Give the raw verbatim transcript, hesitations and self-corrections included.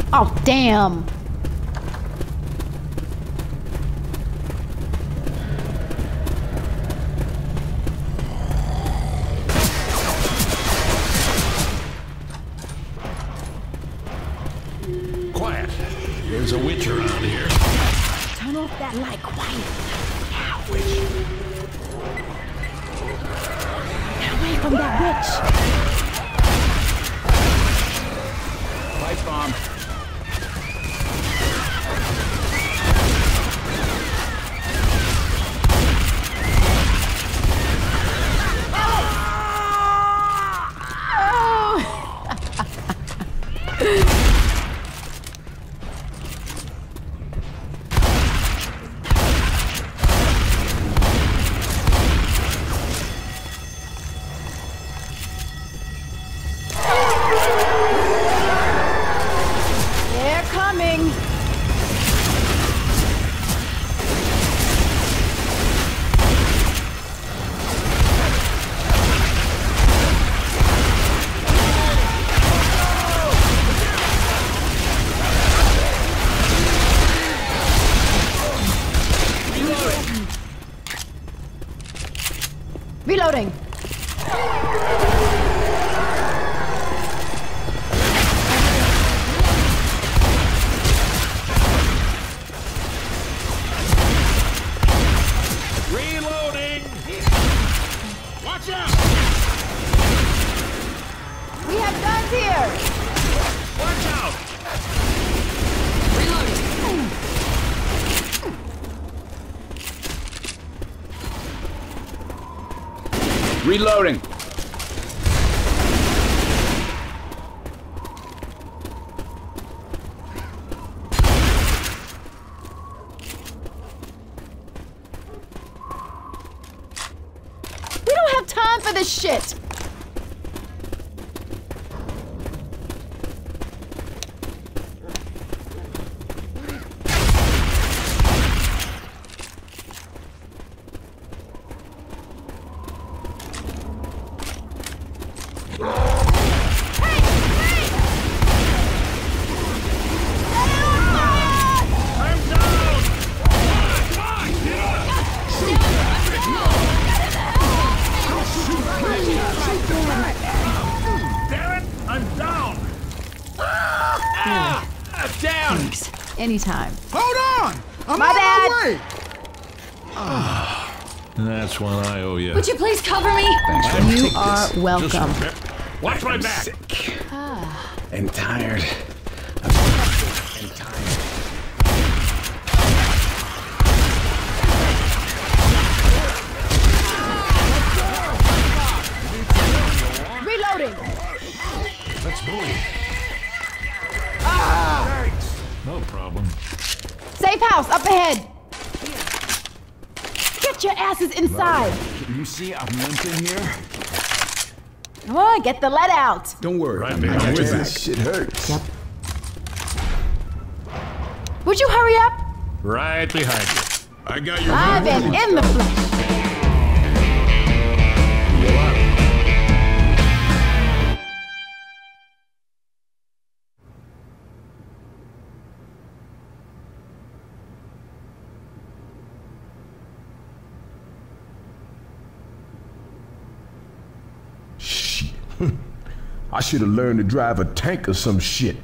Oh, damn. Quiet. There's a witch around here. Turn off that light, quiet. Now, witch. Get away from that witch. Pipe bomb. Reloading. Reloading. Watch out. We have guns here. Watch out. Reloading. We don't have time for this shit. Down! Thanks. Anytime. Hold on! I'm My on bad. my way! That's one I owe you. Would you please cover me? Thanks for You are welcome. Watch my back. Sick Ah. and tired. I'm sick and tired. Reloading. Let's move. Ah. No problem. Safe house up ahead. Get your asses inside. You see I'm limping here? Come on, get the lead out. Don't worry. Right I behind got you. your back. Shit hurts. Yep. Would you hurry up? Right behind you. I got your I've been in the flesh. Shit. I should have learned to drive a tank or some shit.